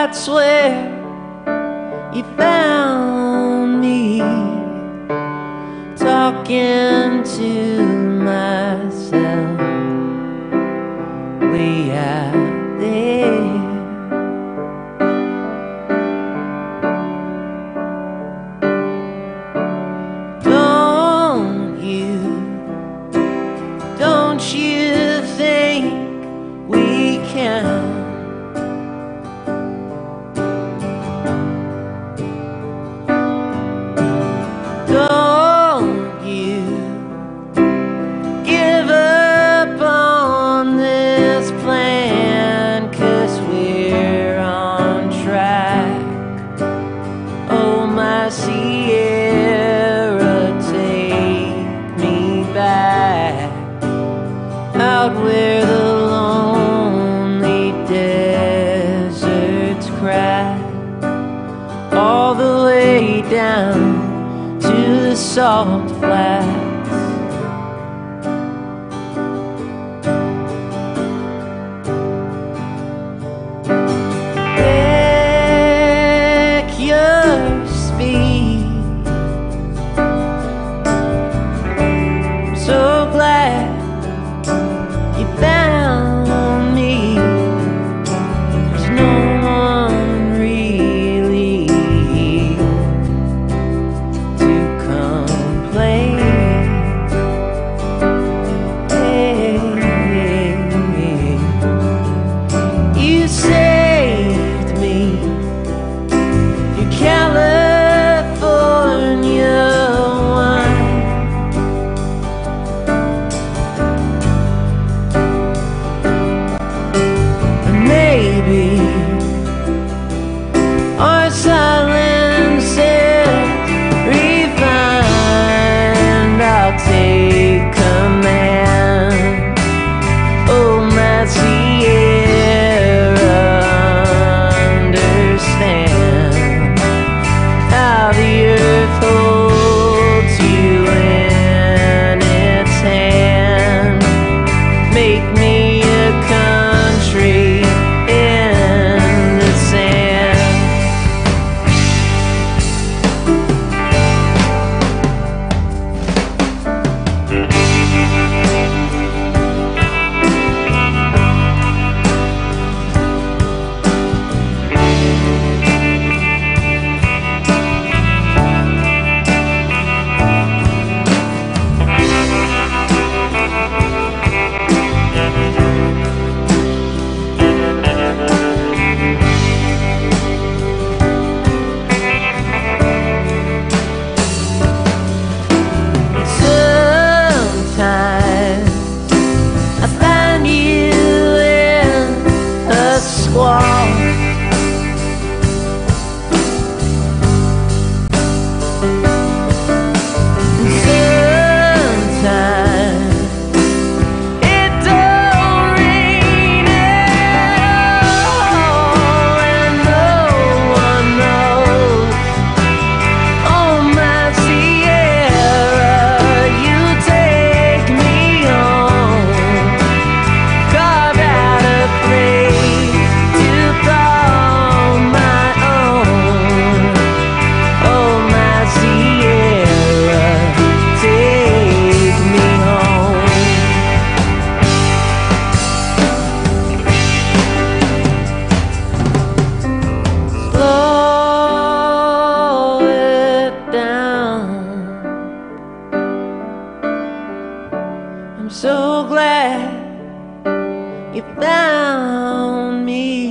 that's where you found me, talking to myself way out there. Don't you think we can Don't you give up on this plan, 'cause we're on track. Oh, my Sierra, take me back out where the lonely deserts crack, all the way down to the salt flats. Pick your speed. I'm so glad you found me. There's no one really to complain. Hey, you saved me, your California wine. Maybe our silence is refined. I'll take command. Oh, my Sierra, understand how the earth holds you in its hand. Make me a country in the sand. I find you in a squall. Sometimes it don't rain at all, and no one knows. Oh, my Sierra, you take me home. Carve out a place to call my own. Oh, my Sierra, take me home. Slow it down. I'm so glad you found me.